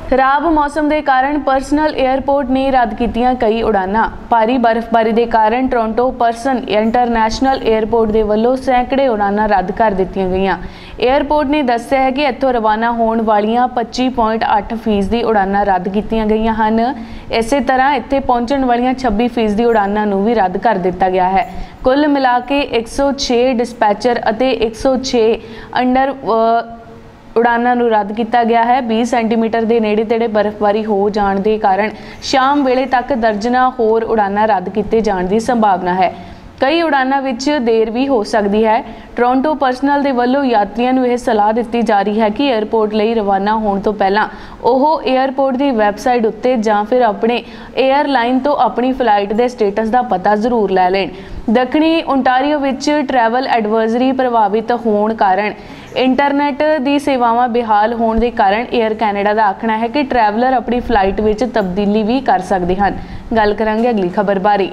खराब मौसम के कारण पर्सनल एयरपोर्ट ने रद्द कीतियां कई उड़ानां। भारी बर्फबारी के कारण टोरंटो पर्सन इंटरनैशनल एयरपोर्ट के वल्लों सैकड़े उड़ानां रद्द कर दित्तियां गईयां। एयरपोर्ट ने दस्सिया है कि इत्थों रवाना होने वालियां 25.8% उड़ानां रद्द कीतियां गईयां हन। इसे तरह इत्थे पहुंचण वालियां 26% उड़ानां नूं भी रद्द कर दिता गया है। कुल मिला के 106 डिस्पैचर अते 106 अंडर उड़ानां नूं रद्द किया गया है। 20 सेंटीमीटर के नेड़े तेड़े बर्फबारी हो जाने के कारण शाम वेले तक दर्जना होर उड़ानां रद्द किए जाने की संभावना है। कई उड़ानां विच देर भी हो सकती है। टोरंटो पर्सनल दे वल्लों यात्रियों नूं यह सलाह दी जा रही है कि एयरपोर्ट लई रवाना होने तो पहलां ओह एयरपोर्ट की वैबसाइट उत्ते जां फिर अपने एयरलाइन तो अपनी फ्लाइट के स्टेटस का पता जरूर लै लैण। दक्षिणी ओंटारियो विच ट्रैवल एडवाइजरी प्रभावित होने कारण इंटरनेट की सेवावां बेहाल होने के कारण एयर कैनेडा का आखना है कि ट्रैवलर अपनी फ्लाइट विच तब्दीली भी कर सकते हैं। गल करांगे अगली खबर बारे।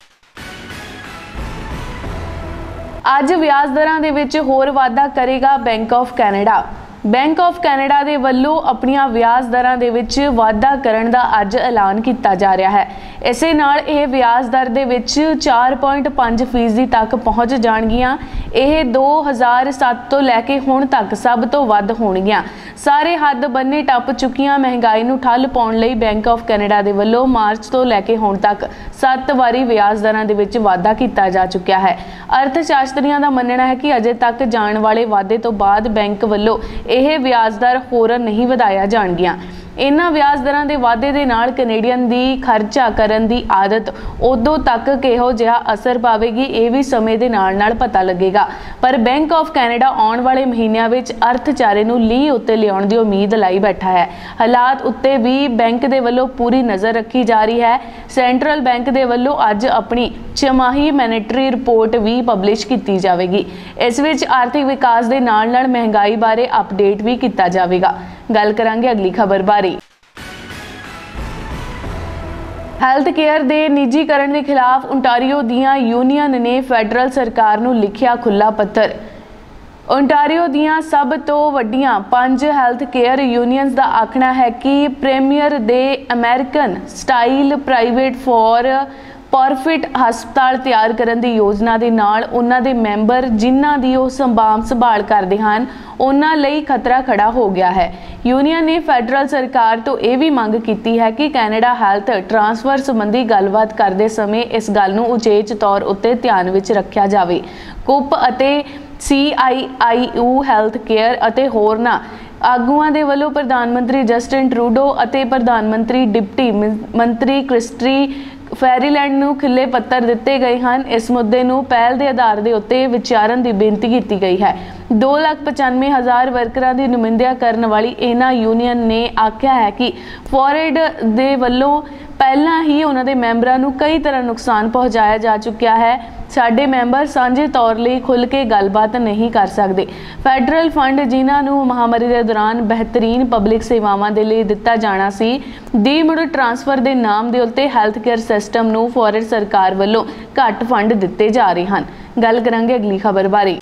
अज व्याज दरां दे विच होर वाधा करेगा bank of Canada. Bank of Canada के वल्लों अपनियां व्याज दरां दे विच वाधा करन दा अज ऐलान किया जा रहा है। इसे नाल यह व्याज दर दे विच 4.5% तक पहुँच जाणगियां। यह 2007 तो लैके हुण तक सब तो वध होणगियां। सारे हद बन्ने टप चुकियां महंगाई नूं ठल पाउण लई बैंक ऑफ कैनेडा के वल्लों मार्च तो लैके हुण तक 7 वारी व्याज दरां दे विच वाधा किया जा चुकिया है। अर्थशास्त्रियों का मनना है कि अजे तक जाने वाले वाधे तो बाद बैंक वल्लों यह व्याज दर होर नहीं वधाया जाणगियां। इन्हां व्याज दरां दे वाधे दे नाल कनेडियन दी खर्चा करन दी आदत उदों तक किहो जिहा असर पावेगी ये भी समय दे नाल नाल पता लगेगा। पर बैंक ऑफ कैनेडा आउण वाले महीनों में अर्थचारे नूं लीह उत्ते लियाउण दी उम्मीद लाई बैठा है। हालात उत्ते भी बैंक दे वल्लों पूरी नज़र रखी जा रही है। सेंट्रल बैंक दे वल्लों अज अपनी छमाही मैनेटरी रिपोर्ट भी पबलिश की जाएगी। इस विच आर्थिक विकास दे नाल नाल महंगाई बारे अपडेट भी किया जाएगा। गल करांगे अगली खबर बारे। हैल्थ केयर के निजीकरण के खिलाफ ओंटारियो दियां यूनियन ने फैडरल सरकार नूं लिखिया खुला पत्र। ओंटारियो दियां सब तो वड्डियां 5 हैल्थ केयर यूनियंस का आखना है कि प्रीमियर दे American style private for profit हस्पताल तैयार करने की योजना के नाल उन्हां दे मैंबर जिन्हां दी ओह संभाल करते हैं उन्हां लई खतरा खड़ा हो गया है। यूनियन ने फैडरल सरकार तो यह भी मंग की है कि कैनेडा हैल्थ ट्रांसफर संबंधी गलबात करते समय इस गल नूं उचेच तौर उत्ते ध्यान विच रखिया जावे। कुप अते CIIU हैल्थ केयर अते होरनां आगुआं दे वल्लों प्रधानमंत्री जस्टिन ट्रूडो अते प्रधानमंत्री डिप्टी मंत्री क्रिस्टी फेरीलैंड नूं खिले पत्तर दिते गए हैं। इस मुद्दे नूं पहल के आधार के उत्ते विचारन की बेनती की गई है। 2,95,000 वर्करां दी नुमाइंदगी करने वाली इन्हां यूनियन ने आख्या है कि फॉरेड दे वल्लों पहलां ही उन्हां दे मैंबरां नूं कई तरह नुकसान पहुँचाया जा चुकिया है। साडे मैंबर सांझे तौर पर खुल के गलबात नहीं कर सकते। फैडरल फंड जिन्हां नूं महामारी के दौरान बेहतरीन पब्लिक सेवावां दे लई दिता जाना सी दी मुड़ ट्रांसफर के नाम के उत्ते हैल्थ केयर सिस्टम नूं फॉरेड सरकार वल्लों घट फंड दिते जा रहे हैं। गल करांगे अगली खबर बारे।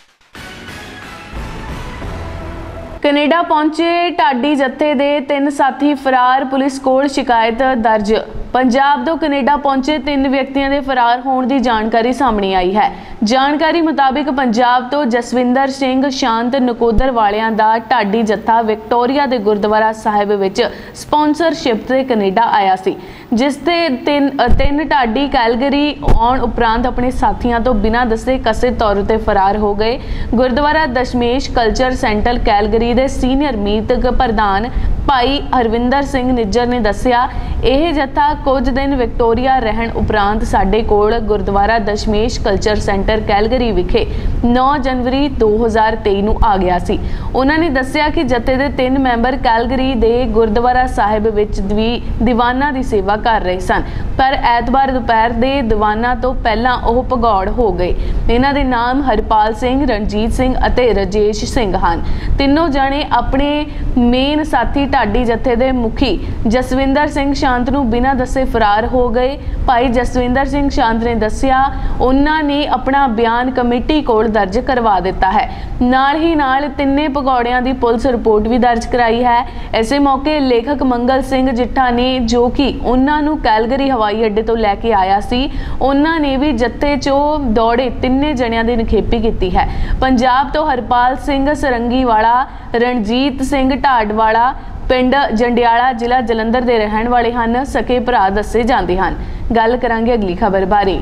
कनेडा पहुंचे ढाडी जत्थे दे 3 साथी फरार, पुलिस कोल शिकायत दर्ज। पंजाब तो कनेडा पहुंचे 3 व्यक्तियों के फरार होने की जानकारी सामने आई है। जानकारी मुताबिक पंजाब तो जसविंदर सिंह शांत नकोदर वालियां दा ढाडी जत्था विक्टोरिया के गुरुद्वारा साहिब विच स्पॉन्सरशिप से कनेडा आया सी, जिसते तीन ढाडी कैलगरी आउण उपरांत अपने साथियों तो बिना दसे कसे तौर पर फरार हो गए। Gurdwara Dashmesh culture centre Calgary के सीनियर मीतक प्रधान भाई हरविंदर सिंह निज्जर ने दस्सिया, यह जत्था कुछ दिन विक्टोरिया रहन उपरांत साडे कोल gurdwara Dashmesh culture centre Calgary विखे 9 जनवरी 2023 नूं आ गया सी। उन्होंने दस्सिया कि जत्थे दे 3 मैंबर कैलगरी दे गुरुद्वारा साहिब विच दीवाना की सेवा कर रहे सन, पर ऐतवार दोपहर के दीवाना तो पहलां ओह भगौड़ हो गए। इन्हां दे नाम हरपाल सिंह, रणजीत सिंह अते राजेश सिंह हन। तीनों जने अपने मेन साथी ਢਾਡੀ ਜਥੇ ਦੇ मुखी जसविंदर सिंह शांत नूं बिना दसे फरार हो गए। भाई जसविंदर सिंह शांत ने दस्सिया उन्हां ने अपना बयान कमेटी कोल दर्ज करवा दिता है। नाल ही नाल तिन्ने भगौड़ियां दी पुलिस रिपोर्ट भी दर्ज कराई है। इसे मौके लेखक मंगल सिंह जिट्ठा ने जो कि उन्हां नूं कैलगरी हवाई अड्डे तो लैके आया सी, उन्हां ने भी जत्थे चों दौड़े तिन्ने जणियां दी निखेपी कीती है। पंजाब तो हरपाल सिंह सरंगी वाला, रणजीत सिंह ढाडवाला पिंड जंडियाला जिला जलंधर के रहने वाले हैं, सके भरा दसे जाते हैं। गल करांगे अगली खबर बारे।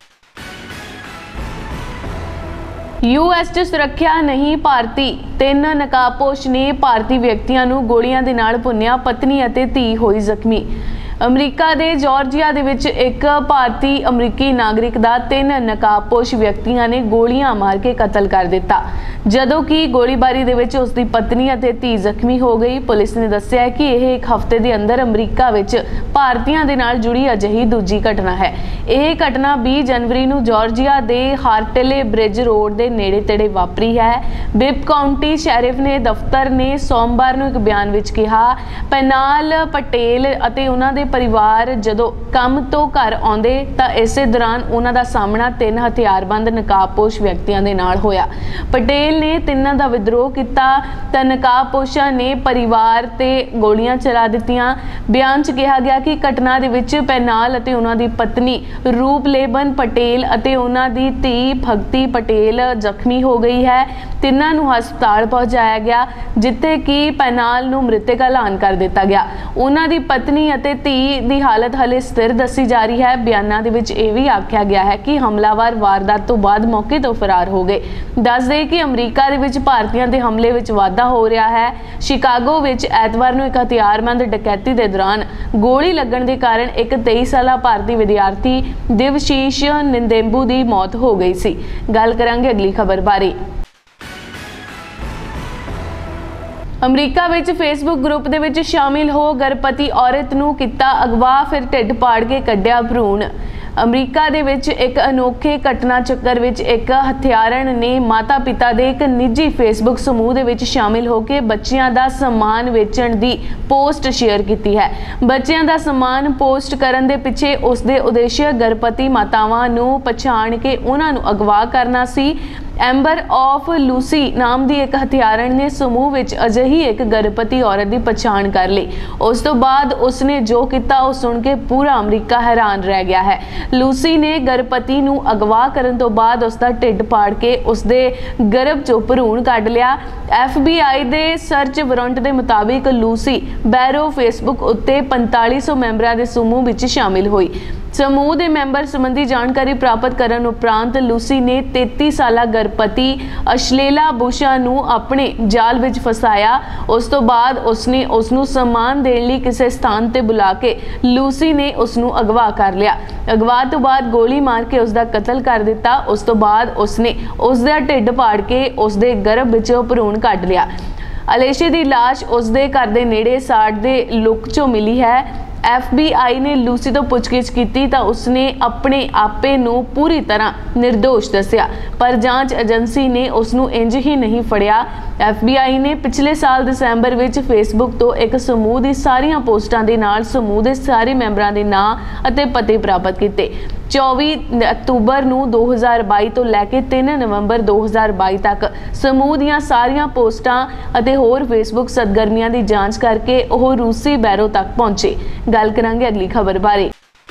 यूएस च सुरक्षा नहीं भारती, 3 नकाबपोश ने भारतीय व्यक्तियों नूं गोलियां दे नाल भुन्निया, पत्नी अते धी होई जख्मी। अमरीका के जॉर्जिया दे विच एक भारती अमरीकी नागरिक का 3 नकाबपोश व्यक्तियों ने गोलियां मार के कतल कर दिता, जदों कि गोलीबारी दे विच उसकी पत्नी अते धी जख्मी हो गई। पुलिस ने दस्सिया कि यह एक हफ्ते के अंदर अमरीका विच भारतीयों के नाल जुड़ी अजिही दूजी घटना है। यह घटना 20 जनवरी नूं जॉर्जिया के हार्टले ब्रिज रोड के नेड़े तेड़े वापरी है। बिब काउंटी शैरिफ ने दफ्तर ने सोमवार नूं एक बयान विच कहा, पैनाल पटेल अते उन्हां दे परिवार जदों काम तो घर आउंदे तां इसे दौरान उन्हां दा सामना 3 हथियारबंद नकाबपोश व्यक्तियों के नाल होया। पटेल ने तिन्हां दा विद्रोह किया तां नकाबपोशां ने परिवार ते गोलियां चला दित्तियां। बयान च कहा गया कि घटना दे विच पैनाल अते उन्हां दी पत्नी रूपलेबन पटेल अते उन्हां दी धी भगती पटेल जख्मी हो गई है। तिन्हां नूं हस्पताल पहुंचाया गया, जिथे कि पैनाल नूं मृतक ऐलान कर दिता गया। उन्हां दी पत्नी अते धी दी हालत हले स्थिर दसी जा रही है। बयानां दे विच यह भी आख्या गया है कि हमलावर वारदात तो बाद मौके तो फरार हो गए। दस दे कि अमरीका दे विच भारतीयों के हमले विच वाधा हो रहा है। शिकागो विच ऐतवार नूं एक हथियारबंद डकैती के दौरान गोली लगन के कारण एक 23 साला भारतीय विद्यार्थी देवशीष निंदेंबू की मौत हो गई सी। गल करांगे अगली खबर बारे। अमरीका विच फेसबुक ग्रुप दे विच शामिल हो गर्भवती औरत नूं किता अगवा, फिर ढिड पाड़ के कढ़िया भ्रूण। अमरीका दे विच एक अनोखे घटना चक्कर विच एक हत्यारण ने माता पिता दे एक निजी फेसबुक समूह दे विच शामिल होकर बच्चियां दा समान वेचण दी पोस्ट शेयर की है। बच्चियां दा समान पोस्ट करन दे पिछे उसदे उद्देश्य गर्भवती मातावां नूं पछाण के उन्हां नूं अगवा करना सी। एंबर ऑफ लूसी नाम की एक हथियारण ने समूह विच अजिही एक गर्भवती औरत की पछाण कर ली। उस तो बाद उसने जो किया उस सुन के पूरा अमरीका हैरान रह गया है। लूसी ने गर्भवती नूं अगवा करन तो बाद उसका ढिड पाड़ के उसदे गर्भ चों भ्रूण कढ लिया। FBI दे सर्च वारंट के मुताबिक लूसी बैरो फेसबुक उत्ते 4500 मैंबरां दे समूह विच शामिल हुई। समूह के मैंबर संबंधी जानकारी प्राप्त करने उपरांत लूसी ने 33 साला गर्भवती अशलेला बुशा नूं अपने जाल विच फसाया। उस तो बाद उसने उसनूं सम्मान देने लई किसी स्थान ते बुला के लूसी ने उसनूं अगवा कर लिया। अगवा तो बाद गोली मार के उसका कतल कर दिता। उस तो बाद उसने उसका ढिड पाड़ के उसके गर्भ विचों भ्रूण कढ लिया। अलेशे की लाश उसके घर के नेड़े साड़ दे लुक चों मिली है। FBI ने लूसी तो पुछगिछ की तो उसने अपने आपे नूं पूरी तरह निर्दोष दस्सिया, पर जांच एजेंसी ने उसनूं इंज ही नहीं फड़िया। FBI ने पिछले साल दसंबर विच फेसबुक तो एक समूह की सारियां पोस्टां दे नाल समूह के सारे मैंबरां दे नां अते पते प्राप्त किए। 24 अक्तूबर नूं 2022 तो लैके 3 नवंबर 2022 तक समूह दीयां सारियां पोस्टां अते होर फेसबुक सरगर्मियां की जांच करके वह रूसी बैरो तक पहुंचे। गल करांगे अगली खबर बारे।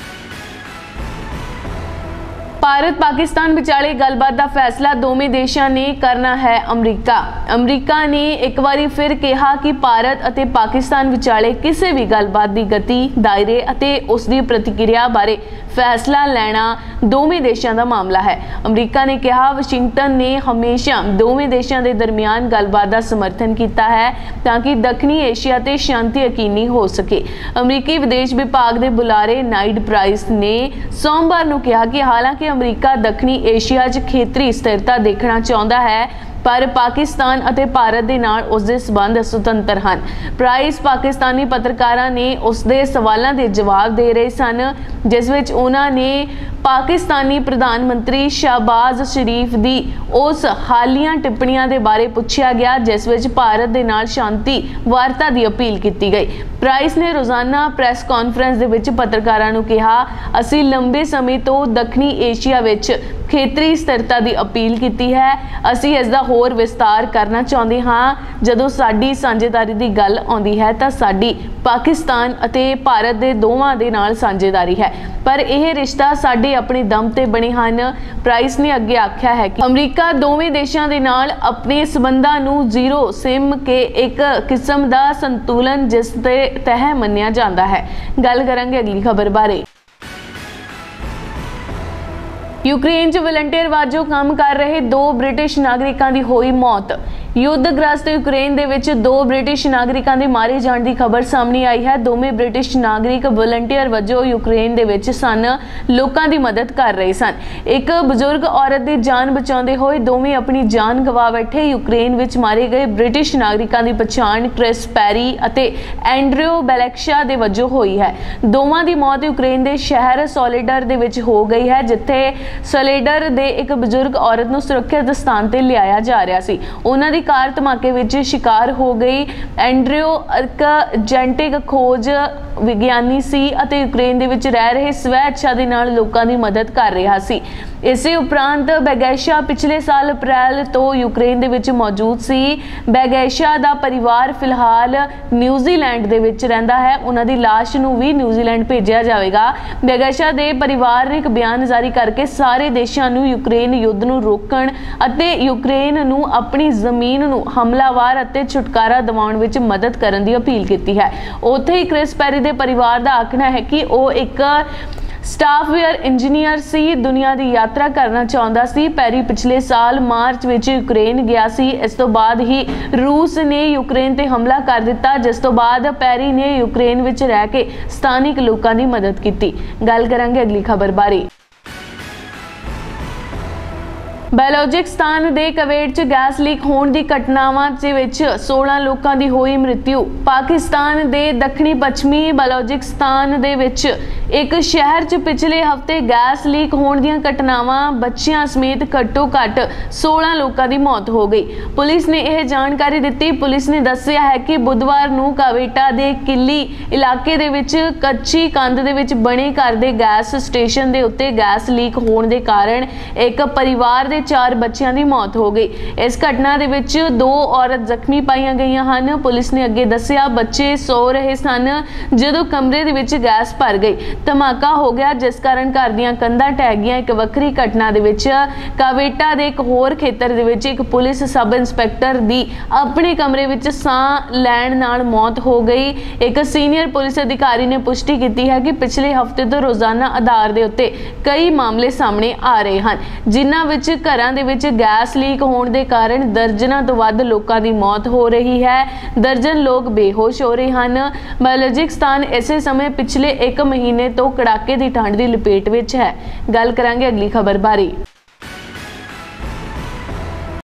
भारत पाकिस्तान विचाले गलबात का फैसला दोवें देशों ने करना है। अमरीका ने एक बार फिर कहा कि भारत और पाकिस्तान विचाले किसी भी गलबात की गति, दायरे और उसकी प्रतिक्रिया बारे फैसला लेना दोवें देशों का मामला है। अमरीका ने कहा वाशिंगटन ने हमेशा दोवें देशों के दरमियान गलबात का समर्थन किया है ताकि दक्षिणी एशिया ते शांति यकीनी हो सके। अमरीकी विदेश विभाग के बुलारे नाइड प्राइस ने सोमवार को कहा कि हालांकि अमरीका दक्षिणी एशिया च खेतरी स्थिरता देखना चाहता है, पर पाकिस्तान ਅਤੇ ਭਾਰਤ ਦੇ ਨਾਲ ਉਸ ਦੇ ਸੰਬੰਧ ਸੁਤੰਤਰ ਹਨ। ਪ੍ਰਾਈਸ ਪਾਕਿਸਤਾਨੀ ਪੱਤਰਕਾਰਾਂ ਨੇ ਉਸ ਦੇ ਸਵਾਲਾਂ ਦੇ ਜਵਾਬ ਦੇ ਰਹੇ ਸਨ, ਜਿਸ ਵਿੱਚ ਉਹਨਾਂ ਨੇ पाकिस्तानी प्रधानमंत्री शहबाज शरीफ दी उस हालिया टिप्पणियां दे बारे पुछया गया जिस विच भारत दे नाल शांति वार्ता दी अपील की गई। प्राइस ने रोजाना प्रैस कॉन्फ्रेंस दे विच पत्रकारां नूं कहा, असीं लंबे समय तो दक्षिणी एशिया विच खेतरी स्थिरता की अपील की है, असीं इस दा होर विस्तार करना चाहुंदे हां। जदों साडी साझेदारी की गल आउंदी है तां साडी पाकिस्तान अते भारत दे दोवां दे नाल साझेदारी है, पर यह रिश्ता साडे अपने दम ते बने हन। प्राइस ने अगे आख्या है कि अमरीका दोवें देशां दे नाल अपने संबंधां नूं जीरो सिम के एक किस्म दा संतुलन जिस ते तह मन्निया जांदा है। गल करांगे अगली खबर बारे। यूक्रेन च वलंटियर वाजों काम कर रहे 2 ब्रिटिश नागरिकों की होई मौत। युद्धग्रस्त यूक्रेन दे विच 2 ब्रिटिश नागरिकों के मारे जाने की खबर सामने आई है। दोवें ब्रिटिश नागरिक वलंटियर वजों यूक्रेन दे विच सन, लोगों की मदद कर रहे सन। एक बजुर्ग औरत की जान बचाते हुए दोवें अपनी जान गवा बैठे। यूक्रेन विच मारे गए ब्रिटिश नागरिकों की पछाण क्रिस पैरी अते एंड्रियो बेलेक्शा दे वजों हुई है। दोवां की मौत यूक्रेन के शहर सोलेडर दे विच हो गई है, जिथे सोलेडर दे एक बजुर्ग औरत नूं सुरक्षित स्थान ते लियाया जा रहा सी। उन्हां दी कार धमाके विच शिकार हो गई। एंड्रियो एक जेनेटिक खोज विग्यानी सी अते यूक्रेन दे विच रह रहे स्वै इच्छा दे नाल लोकां दी मदद कर रहा सी। इसे उपरांत बैगैशा पिछले साल अप्रैल तो यूक्रेन दे विच मौजूद सी। बैगैशा दा परिवार फिलहाल न्यूजीलैंड दे विच रहिंदा है। उन्हां दी लाश नूं भी न्यूजीलैंड भेजिया जाएगा। बैगैशा दे परिवार ने एक बयान जारी करके सारे देशां नूं यूक्रेन युद्ध नूं रोकण अते यूक्रेन नूं अपनी जमीन नूं हमलावार अते छुटकारा दिवाउण विच मदद करन दी अपील की है। उत्थे ही क्रिस पैरी दे परिवार दा आखना है कि वह एक स्टाफवेयर इंजीनियर सी, दुनिया की यात्रा करना चाहता सी। पैरी पिछले साल मार्च विच यूक्रेन गया सी। इस तो बाद ही रूस ने यूक्रेन ते हमला कर दिता, जिस तो बाद पैरी ने यूक्रेन विच रह के स्थानिक लोगों की मदद की। गल करांगे अगली खबर बारे। बलोचिस्तान दे कवेट च गैस लीक होने की घटनावां विच 16 लोगों की हुई मृत्यु। पाकिस्तान दे दक्षिणी पश्चिमी बलोचिस्तान दे विच एक शहर च पिछले हफ्ते गैस लीक होने दी घटनावां बच्चियां समेत घट्टो घट 16 लोगों की मौत हो गई। पुलिस ने यह जानकारी दी। पुलिस ने दस्सिया है कि बुधवार नूं कावेटा दे किली इलाके दे विच कच्ची कंध दे विच बने घर दे गैस स्टेशन दे उत्ते गैस लीक होने के कारण एक परिवार दे 4 बच्चों की मौत हो गई। इस घटना दे विच 2 औरत जख्मी पाईयां गईयां हन। पुलिस ने अगे दस्सिया बच्चे सो रहे सन जदों कमरे दे विच गैस भर गई। धमाका हो गया जिस कारण घर दीयां कंधां ढह गईयां। एक वक्री घटना दे विच कावेटा दे एक होर खेतर दे विच एक पुलिस सब इंस्पैक्टर दी अपने कमरे विच साह लैण नाल मौत हो गई। एक सीनियर पुलिस अधिकारी ने पुष्टि की है कि पिछले हफ्ते तो रोजाना आधार के उत्ते कई मामले सामने आ रहे हैं, जिन्हां विच घरां दे विच गैस लीक होने के कारण दर्जनां तो वध लोगों की मौत हो रही है। दर्जन लोग बेहोश हो रहे हैं। बलोचिस्तान इस समय पिछले 1 महीने तो कड़ाके की ठंड की लपेट विच है। गल करांगे अगली खबर बारे।